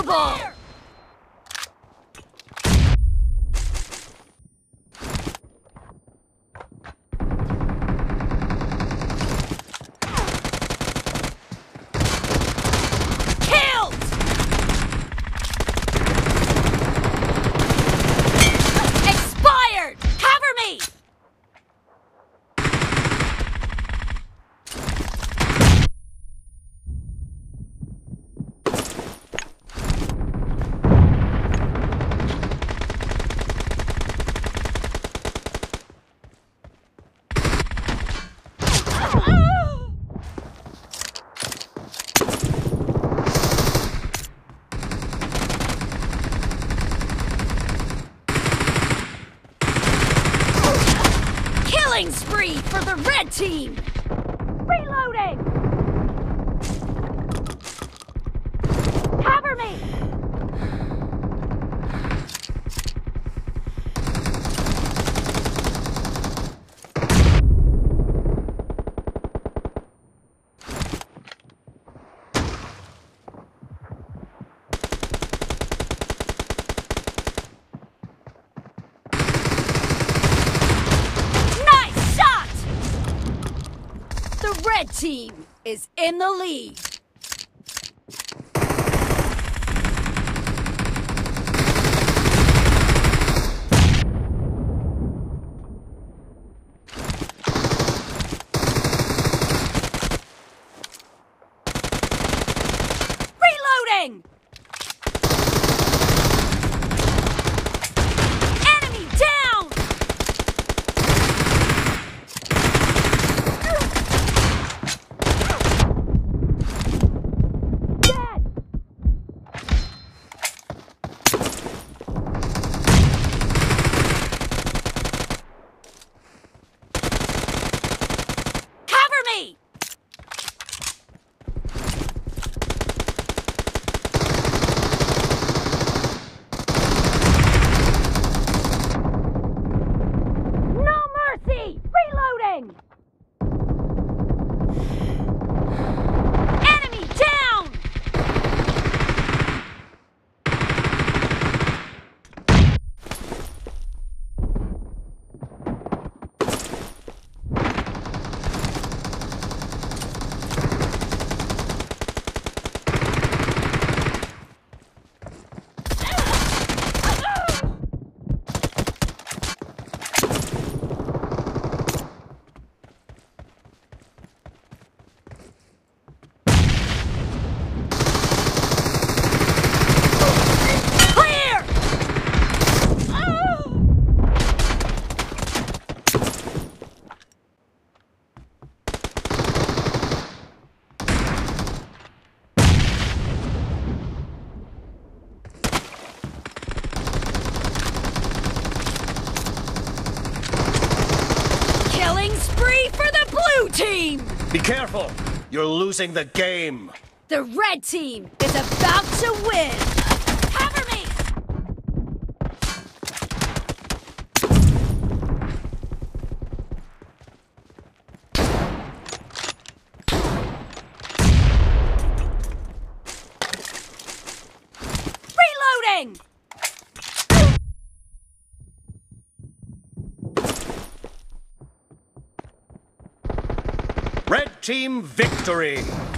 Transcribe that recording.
Unstoppable! Killing spree for the red team! Reloading! Cover me! The red team is in the lead. Reloading! Enemy down! Reloading! Enemy down! Spree for the blue team! Be careful! You're losing the game! The red team is about to win! Cover me! Reloading! Red team victory!